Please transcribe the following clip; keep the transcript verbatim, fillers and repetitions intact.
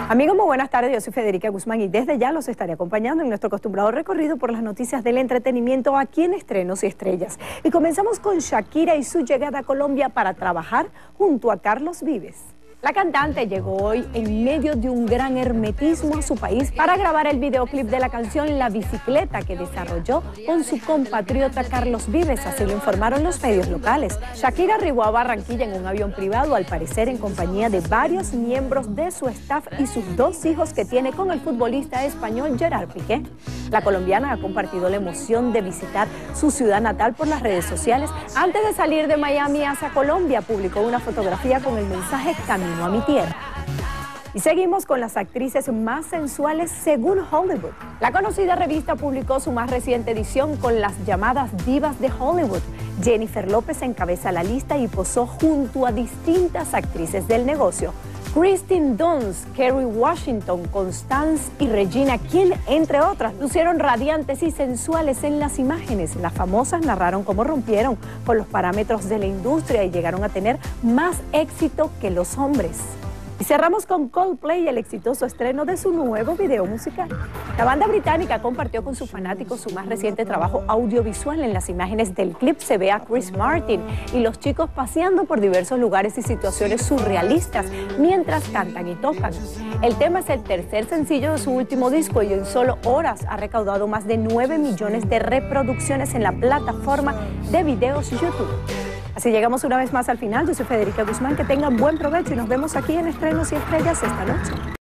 Amigos, muy buenas tardes, yo soy Federica Guzmán y desde ya los estaré acompañando en nuestro acostumbrado recorrido por las noticias del entretenimiento aquí en Estrenos y Estrellas. Y comenzamos con Shakira y su llegada a Colombia para trabajar junto a Carlos Vives. La cantante llegó hoy en medio de un gran hermetismo a su país para grabar el videoclip de la canción La Bicicleta que desarrolló con su compatriota Carlos Vives, así lo informaron los medios locales. Shakira arribó a Barranquilla en un avión privado, al parecer en compañía de varios miembros de su staff y sus dos hijos que tiene con el futbolista español Gerard Piqué. La colombiana ha compartido la emoción de visitar su ciudad natal por las redes sociales. Antes de salir de Miami hacia Colombia, publicó una fotografía con el mensaje Camino a mi tierra. Y seguimos con las actrices más sensuales según Hollywood. La conocida revista publicó su más reciente edición con las llamadas divas de Hollywood. Jennifer López encabeza la lista y posó junto a distintas actrices del negocio. Kristen Dunst, Kerry Washington, Constance y Regina King, entre otras, lucieron radiantes y sensuales en las imágenes. Las famosas narraron cómo rompieron con los parámetros de la industria y llegaron a tener más éxito que los hombres. Y cerramos con Coldplay y el exitoso estreno de su nuevo video musical. La banda británica compartió con sus fanáticos su más reciente trabajo audiovisual. En las imágenes del clip se ve a Chris Martin y los chicos paseando por diversos lugares y situaciones surrealistas mientras cantan y tocan. El tema es el tercer sencillo de su último disco y en solo horas ha recaudado más de nueve millones de reproducciones en la plataforma de videos YouTube. Así llegamos una vez más al final. Yo soy Federica Guzmán, que tengan buen provecho y nos vemos aquí en Estrenos y Estrellas esta noche.